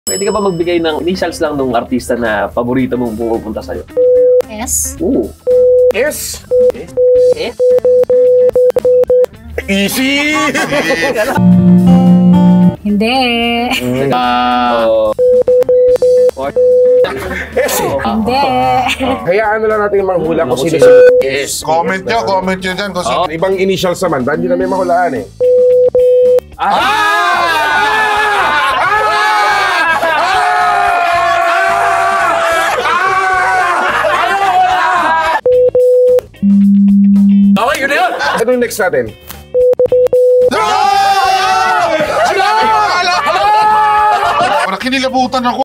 Pwede ka ba magbigay ng initials lang ng artista na paborito mong pumupunta sa'yo? S. Oo. S. S? S? Easy! Hindi. Hindi. Hayaan na lang natin manghula kung sino Yes. Comment nyo dyan kung sino. Ibang initials naman, dahil na may mahulaan eh. Okay, yun na yun! Ano yung next natin? Kinilabutan ako.